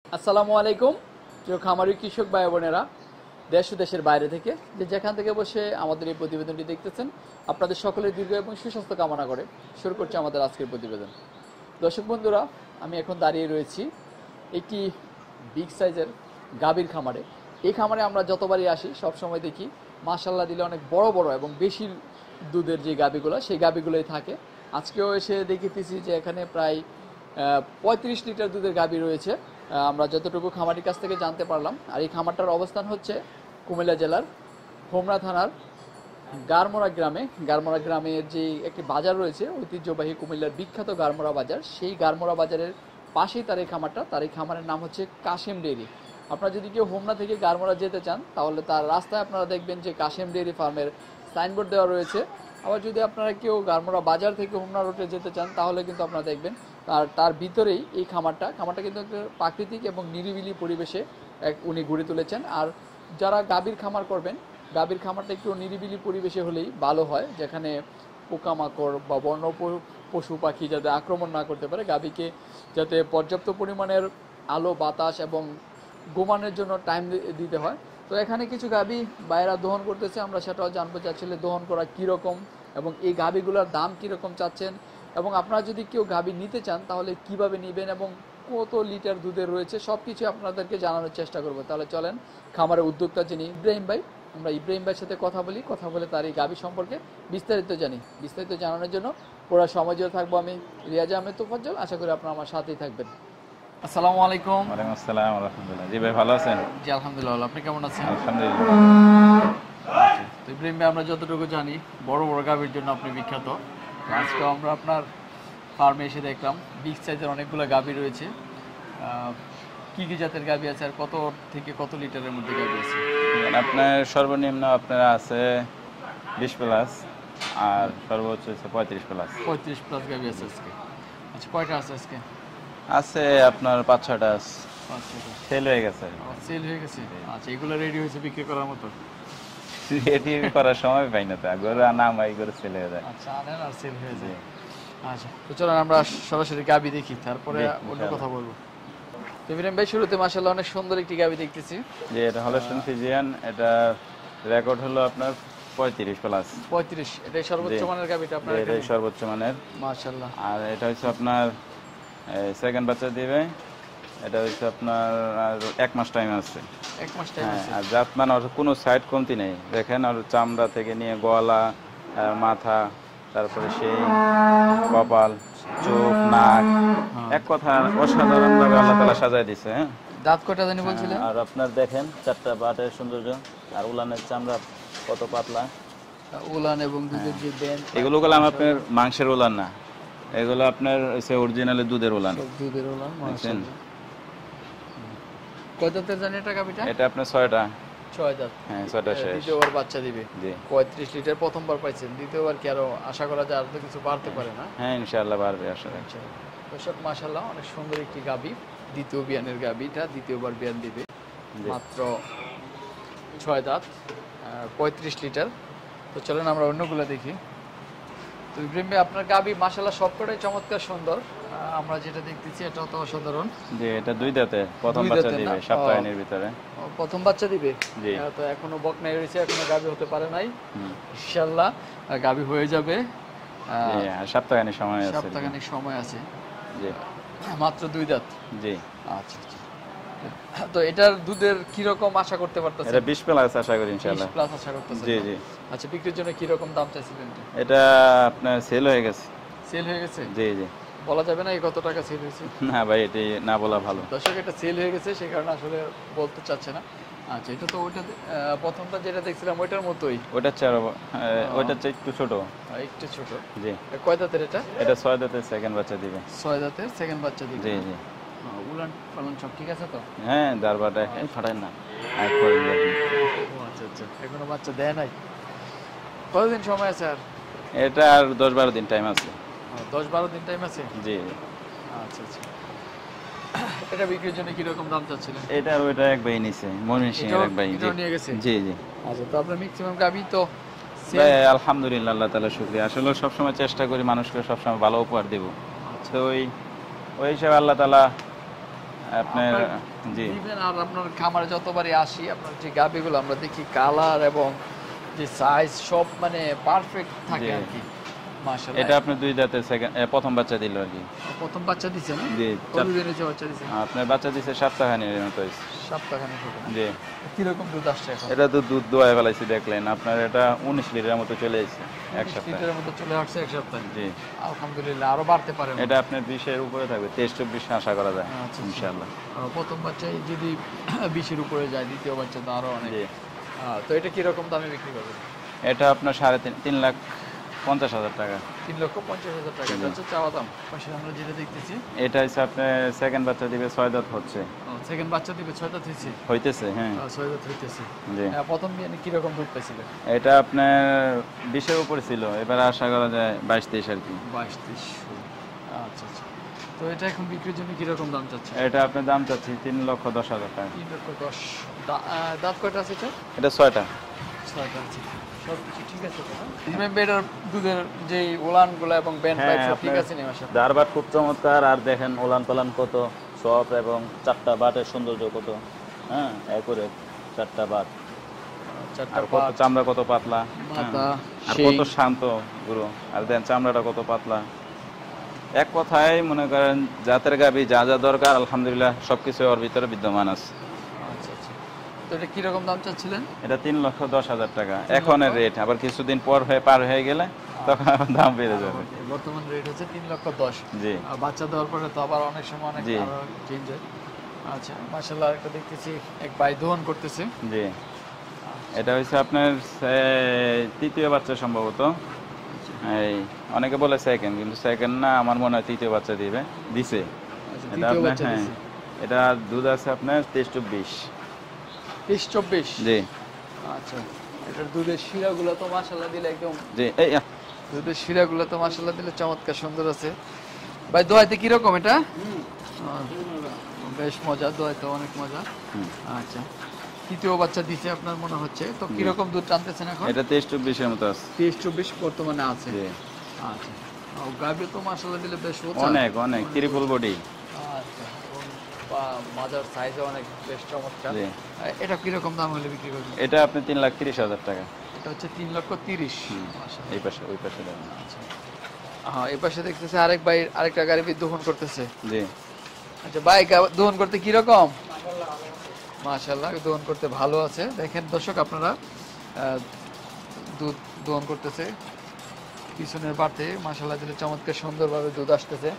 আসসালামু আলাইকুম প্রিয় খামারি কৃষক ভাই বোনেরা, দেশ ও দেশের বাইরে থেকে যেখান থেকে বসে আমাদের এই প্রতিবেদনটি দেখতেছেন, আপনাদের সকলের দীর্ঘ এবং সুস্বাস্থ্য কামনা করে শুরু করছি আমাদের আজকের প্রতিবেদন। দর্শক বন্ধুরা, আমি এখন দাঁড়িয়ে রয়েছি একটি বিগ সাইজের গাভীর খামারে। এই খামারে আমরা যতবারই আসি সবসময় দেখি মাশাআল্লাহ দিলে অনেক বড় বড় এবং বেশি দুধের যে গাভীগুলো সেই গাভীগুলোই থাকে। আজকেও এসে দেখতেছি যে এখানে প্রায় 35 লিটার দুধের গাভী রয়েছে, আমরা যতটুকু খামারির কাছ থেকে জানতে পারলাম। আর এই খামারটার অবস্থান হচ্ছে কুমিল্লা জেলার হোমনা থানার গারমোড়া গ্রামের যে একটি বাজার রয়েছে, ঐতিহ্যবাহী কুমিল্লার বিখ্যাত গারমোড়া বাজার, সেই গারমোড়া বাজারের পাশেই তার এই খামারটা। তার এই খামারের নাম হচ্ছে কাশেম ডেইরি। আপনারা যদি কেউ হোমনা থেকে গারমোড়া যেতে চান তাহলে তার রাস্তায় আপনারা দেখবেন যে কাশেম ডেইরি ফার্মের সাইনবোর্ড দেওয়া রয়েছে। আবার যদি আপনারা কেউ গারমোড়া বাজার থেকে হোমনা রোডে যেতে চান তাহলে কিন্তু আপনারা দেখবেন তার ভিতরেই এই খামারটা কিন্তু প্রাকৃতিক এবং নিরিবিলি পরিবেশে উনি গড়ে তুলেছেন। আর যারা গাভীর খামার করবেন, গাভীর খামারটা একটু নিরিবিলি পরিবেশে হলেই ভালো হয়, যেখানে পোকামাকড় বা বন্য পশু পাখি যাতে আক্রমণ না করতে পারে, গাভীকে যাতে পর্যাপ্ত পরিমাণের আলো বাতাস এবং ঘুমানোর জন্য টাইম দিতে হয়। তো এখানে কিছু গাভী বাইরা দহন করতেছে, আমরা সেটাও জানবো যে আসলে দহন করা কীরকম এবং এই গাভীগুলোর দাম কীরকম চাচ্ছেন, এবং আপনারা যদি কেউ গাভী নিতে চান তাহলে কিভাবে নেবেন এবং কত লিটার দুধের রয়েছে সব কিছু আপনাদেরকে জানানোর চেষ্টা করব। তাহলে চলেন খামারের উদ্যোক্তা যিনি ইব্রাহিম ভাই, আমরা ইব্রাহিম ভাইয়ের সাথে কথা বলে তার এই গাভী সম্পর্কে বিস্তারিত জানানোর জন্য পুরো সময় জুড়ে থাকবো আমি রিয়াজ আহমেদ তোফাজ্জল। আশা করি আপনারা আমার সাথেই থাকবেন। আসসালামু আলাইকুম। ওয়ালাইকুম আসসালাম ওয়া রাহমাতুল্লাহ। জি ভাই, ভালো আছেন? জি আলহামদুলিল্লাহ, আপনি কেমন আছেন? আলহামদুলিল্লাহ। তো ইব্রাহিম ভাই, আমরা যতটুকু জানি বড় বড় গাভীর জন্য আপনি বিখ্যাত। আজকে আমরা আপনার ফার্মে এসে দেখলাম বিগ সাইজের অনেকগুলো গাভী রয়েছে। কি কি জাতের গাভী আছে আর কত থেকে কত লিটারের মধ্যে গাভী আছে? আপনার সর্বনিম্ন আপনার আছে 20 প্লাস আর সর্বোচ্চ হচ্ছে 35 প্লাস। 35 প্লাস গাভী আছে আজকে। আচ্ছা, কয়টা আছে আজকে? আছে আপনার 5-6টা আছে। 5-6টা সেল হয়ে গেছে। সেল হয়ে গেছে। আচ্ছা, এগুলো রেডি হয়েছে বিক্রি করার মতো? রেডি করার সময় পাই না, তো গরু নাম হয় গরু সেল হয়ে যায়। আচ্ছা, আনেন আর সেল হয়ে যায়। আচ্ছা, তো চলুন আমরা সরাসরি গাভী দেখি, তারপরে অন্য কথা বলবো। তো ইব্রাহিম ভাই, শুরুতে মাশাআল্লাহ অনেক সুন্দর একটি গাভী দেখতেছি। যে এটা হলস্টাইন ফ্রিজিয়ান, এটা রেকর্ড হলো আপনার 35 প্লাস। 35, এটাই সর্বোচ্চ মানের গাভীটা আপনার? এটাই সর্বোচ্চ মানের মাশাআল্লাহ। আর এটা হচ্ছে আপনার সেকেন্ড বাচ্চা দিবে। এটা হচ্ছে আপনার আর 1 মাস টাইম আছে। 1 মাস টাইম আছে। আর জাত মানে ওর কোনো সাইড কমতি নেই, দেখেন আর চামড়া থেকে নিয়ে গলা, মাথা, তারপরে সেই কপাল, চোখ, নাক, এক কথা অসাধারণ ভাবে আল্লাহ তাআলা সাজায় দিছে। হ্যাঁ, দাঁত কয়টা জানি বলছিলেন? আর আপনার দেখেন 4টা বাটের সৌন্দর্য, আর উলানের চামড়া কত পাতলা। উলান এবং দুধের যে বেন্ড, এগুলো গেলাম আপনার মাংসের উলান না, এগুলো আপনার হচ্ছে অরিজিনালি দুধের উলান। দুধের উলান, মাশাআল্লাহ। কয় দাঁতের জানি এটা গাভীটা? এটা আপনার 6টা। 6 দাঁত। হ্যাঁ, 6টা শেষ। দ্বিতীয়বার বাচ্চা দিবে। জি। 35 লিটার প্রথমবার পাইছেন, দ্বিতীয়বার কি আরো আশা করা যায় আর তো কিছু বাড়তে পারে না? হ্যাঁ, ইনশাআল্লাহ বাড়বে আসলে। দর্শক, মাশাআল্লাহ অনেক সুন্দর একটি গাভী, দ্বিতীয় বিয়ানের গাভীটা দ্বিতীয়বার বিয়ান দিবে। মাত্র 6 দাঁত, 35 লিটার। তো চলেন আমরা অন্যগুলো দেখি। তো ইব্রাহিম ভাই, আপনার গাভী মাশাআল্লাহ সবকটাই চমৎকার সুন্দর। আমরা যেটা দেখতেছি এটাও তো অসাধারণ। জি, এটা 2 দাঁতে প্রথম বাচ্চা দিবে সপ্তাহের ভিতরে। প্রথম বাচ্চা দিবে? জি। তো এখনো বকনাই রয়েছে, এখনো গাভী হতে পারে নাই। ইনশাআল্লাহ গাভী হয়ে যাবে। জি, আর সপ্তাহখানেক সময় আছে। সপ্তাহখানেক সময় আছে। জি। মাত্র 2 দাঁত? জি। আচ্ছা আচ্ছা। তো এটার দুধের কি রকম আশা করতে পারতেছেন? এটা 20 প্লাস আশা করি ইনশাআল্লাহ। 20 প্লাস আশা করতেছেন? জি জি। আচ্ছা, বিক্রির জন্য কি রকম দাম চাইছিলেন? এটা আপনার সেল হয়ে গেছে। সেল হয়ে গেছে? জি জি। বলা যাবে না এই কত টাকা সেল হয়েছে? না ভাই, এটি না বলা ভালো। দর্শক, এটা সেল হয়ে গেছে সেই কারণে আসলে বলতে চাচ্ছে না। আচ্ছা, এটা তো ওইটা প্রথমটা যেটা দেখছিলাম ওইটার মতোই? ওইটার চেয়ে ওইটার চেয়ে একটু ছোট। একটু ছোট। জি। কয় দাঁতের এটা? এটা 6 দাঁতের সেকেন্ড বাচ্চা দিবে। 6 দাঁতের সেকেন্ড বাচ্চা দিবে? জি জি। উলান পালন সব ঠিক আছে তো? হ্যাঁ, দারবাটা ফাটায় না। আচ্ছা আচ্ছা, এখনো বাচ্চা দেয় নাই? কতদিন সময় আছে আর? এটা আর 10-12 দিন টাইম আছে। 10-12 দিন টাইম আছে? জি। আচ্ছা আচ্ছা। এটা বিক্রির জন্য কি রকম দাম চাচ্ছিলেন? এটা আর ওইটা এক ভাই নিছে, ময়মনসিংহের এক ভাই। এটাও নিয়ে গেছে? জি জি। আচ্ছা, তো আপনার ম্যাক্সিমাম গাভী তো ভাই আলহামদুলিল্লাহ, আল্লাহ তাআলা শুকরিয়া। আসলে সবসময় চেষ্টা করি মানুষকে সবসময় ভালো উপহার দেব। তো ওই হিসাবে আল্লাহ তাআলা আপনার জি ইভেন আর আপনার খামারে যতবারই আসি আপনার যে গাভীগুলো আমরা দেখি কালার এবং যে সাইজ সব মানে পারফেক্ট থাকে জি। আর কি মাশাআল্লাহ। এটা আপনি 2 দাঁতের প্রথম বাচ্চা দিল আর কি। প্রথম বাচ্চা দিছে না? জি, কতদিন হয়েছে বাচ্চা দিছে? আপনার বাচ্চা দিছে সপ্তাহখানেক মতো হয়েছে। সপ্তাহখানেক হবে না? জি। কিরকম দুধ আসছে এখন? এটা তো দুধ দোয়ায় ফেলাইছি দেখলেন, আপনার এটা 19 লিটারের মতো চলে এসেছে এক 20 সপ্তাহে। লিটারের মতো চলে আসছে এক সপ্তাহে। জি। আলহামদুলিল্লাহ, আরো বাড়তে পারে মনে হয়। এটা আপনার 20 এর উপরে থাকবে, 23-24 আশা করা যায় আচ্ছা, আচ্ছা। ইনশাআল্লাহ। প্রথম বাচ্চায় যদি 20 এর উপরে যায়, দ্বিতীয় বাচ্চা তো আরো অনেক। জি। তো এটা কিরকম দামে বিক্রি করবেন? এটা আপনার 3,50,000 টাকা। 3,50,000 টাকা। এটা হচ্ছে চাওয়া দাম। পাশে আমরা যেটা দেখতেছি, এটা হচ্ছে আপনার সেকেন্ড বাচ্চা দিবে 6 দাঁত হচ্ছে, সেকেন্ড বাচ্চা দিবে 6 দাঁত হয়েছে। হইতেছে হ্যাঁ। 6 দাঁত হইতেছে। জি। প্রথম বিয়ানে কিরকম দুধ পাইছিলেন? এটা আপনার 20 এর উপরে ছিল, এবার আশা করা যায় 22-23 আর কি। 22-23। আচ্ছা আচ্ছা। তো এটা এখন বিক্রির জন্য কিরকম দাম চাচ্ছে? এটা আপনার দাম চাচ্ছি 3,10,000 টাকা। 3,10,000। দাঁত কয়টা আছে এটা? এটা 6টা। 6টা আছে। সব কিছু ঠিক আছে তো? এটার দুধের যে উলানগুলো এবং ব্যান্ড হ্যাঁ, পাইপ সব ঠিক আপনার আছে নি মাশাআল্লাহ? দারবাট খুব চমৎকার, আর দেখেন ওলান পালান কত সব, এবং 4টা বাটের সৌন্দর্য কত, হ্যাঁ একরে 4টা বাট, চারটা আর কত পাট, চামড়া কত পাতলা, মাথা, আর শিং। কত শান্ত গুরু, আর দেন চামড়াটা কত পাতলা। এক কথায় মনে করেন জাতের গাবি যা যা দরকার আলহামদুলিল্লাহ সবকিছু ওর ভিতরে বিদ্যমান আছে। আচ্ছা আচ্ছা। তো এটা কিরকম দাম চাচ্ছিলেন? এটা 3,10,000 টাকা এখনের রেট, আবার কিছুদিন পার হয়ে গেলে তখন আবার দাম বেড়ে যাবে। বর্তমান রেট হচ্ছে 3,10,000। জি আর বাচ্চা দেওয়ার পরে তো আবার অনেক সময় অনেক জি। আরো চেঞ্জ হয়। আচ্ছা মাশাআল্লাহ, একটা দেখতেছি এক ভাই দোহন করতেছে। জি। এটা হচ্ছে আপনার তৃতীয় বাচ্চা সম্ভবত, এই অনেকে বলে সেকেন্ড, কিন্তু সেকেন্ড না, আমার মনে হয় তৃতীয় বাচ্চা দিছে। আচ্ছা, এটা তৃতীয় আপনার বাচ্চা হ্যাঁ, দিছে। এটা দুধ আছে আপনার 23-24। 23-24। জি আচ্ছা, এটার দুধের শিরাগুলো তো মাশাআল্লাহ দিলে একদম, জি। এই দুধের শিরাগুলো তো মাশাআল্লাহ দিলে চমৎকার সুন্দর আছে। ভাই দোয়াইতে কি রকম এটা? বেশ মজা, দোয়াইতে অনেক মজা। আচ্ছা, তৃতীয় বাচ্চা দিছে আপনার মনে হচ্ছে, তো কি রকম দুধ টানতেছেন এখন? এটা 23-24 এর মতো আছে। 23-24 বর্তমানে আছে। জি। আচ্ছা, ও গাভী তো মাশাআল্লাহ দিলে বেশ উঁচা। অনেক অনেক ট্রিপল বডি। আচ্ছা, এবং মাজার সাইজও অনেক বেশ চমৎকার। জি। এটা কি রকম দাম হলে বিক্রি করবেন? এটা আপনি 3,30,000 টাকা। এটা হচ্ছে 3,30,000। মাশাআল্লাহ। এই পাশে ওই পাশে দেখেন। আচ্ছা, হ্যাঁ, এই পাশে দেখতেছে আরেক ভাই আরেকটা গাড়ি দোহন করতেছে। জি। আচ্ছা ভাই, দোহন করতে কি রকম? মাশাআল্লাহ, দোহন করতে ভালো আছে। দেখেন দর্শক আপনারা, দুধ দোহন করতেছে পিছনের পাতে, মাশাআল্লাহ দিলে চমৎকার সুন্দরভাবে দুধ আসতেছে।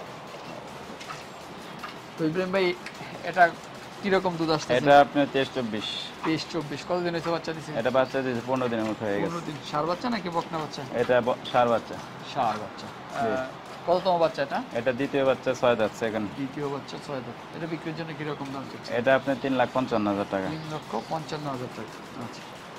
তো ইব্রাহিম ভাই, এটা কিরকম দুধ আসতেছে? এটা আপনার 23-24। 23-24। কতদিন হয়েছে বাচ্চা দিছে? এটা বাচ্চা দিয়েছে 15 দিনের মতো হয়ে গেছে। 15 দিন। ষাঁড় বাচ্চা নাকি বকনা বাচ্চা? এটা ষাঁড় বাচ্চা। ষাঁড় বাচ্চা। জি। কততম বাচ্চা এটা? এটা দ্বিতীয় বাচ্চা 6 দাঁত সেকেন্ড। দ্বিতীয় বাচ্চা 6 দাঁত। এটা বিক্রির জন্য কিরকম দাম চাচ্ছে? এটা আপনার 3,55,000 টাকা। 3,55,000 টাকা। আচ্ছা,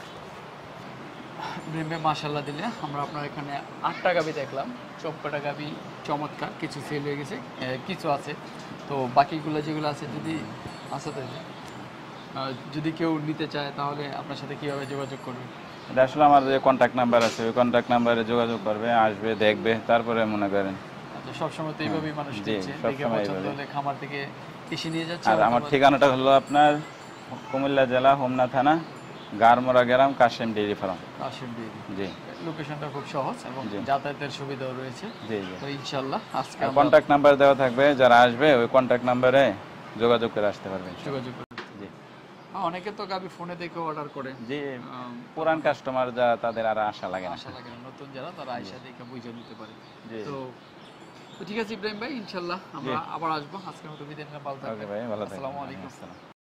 মাশাআল্লাহ দিলে আমরা আপনার এখানে 8টা গাভী দেখলাম। সবকটা গাভী চমৎকার, কিছু সেল হয়ে গেছে, কিছু আছে। তো বাকিগুলো যেগুলো আছে যদি আছে তাহলে যদি কেউ নিতে চায় তাহলে আপনার সাথে কিভাবে যোগাযোগ করবে? এটা আসলে আমার যে কন্ট্যাক্ট নাম্বার আছে ওই কন্ট্যাক্ট নাম্বারে যোগাযোগ করবে, আসবে, দেখবে, তারপরে মনে করেন। আচ্ছা, সবসময় তো এইভাবেই মানুষ জি, দিচ্ছে, দেখে সবসময় পছন্দ এইভাবে। হলে খামার থেকে এসে নিয়ে যাচ্ছে। আর আমার ঠিকানাটা হলো আপনার কুমিল্লা জেলা হোমনা থানা গারমোড়া গ্রাম Kashem dairy farm. Kashem dairy. জি লোকেশনটা খুব সহজ এবং জি। যাতায়াতের সুবিধাও রয়েছে। জি জি। তো ইনশাআল্লাহ আজকে আমরা কন্ট্যাক্ট নাম্বার দেওয়া থাকবে, যারা আসবে ওই কন্ট্যাক্ট নাম্বারে যোগাযোগ করে আসতে পারবে। যোগাযোগ করব। জি অনেকে তো গাবি ফোনে দেখে অর্ডার করে। জি। পুরান কাস্টমার যা, তাদের আর আশা লাগে না। আশা লাগে না, নতুন যারা তারা আয়সা দেখে বুঝে নিতে পারে। জি। তো ঠিক আছে ইব্রাহিম ভাই, ইনশাআল্লাহ আমরা আবার আসবো। আজকের মতো বিদায় নিলাম, ভালো ওকে থাকবেন। ভাই, ভালো থাকবেন। আসসালামু আলাইকুম। আসসালাম।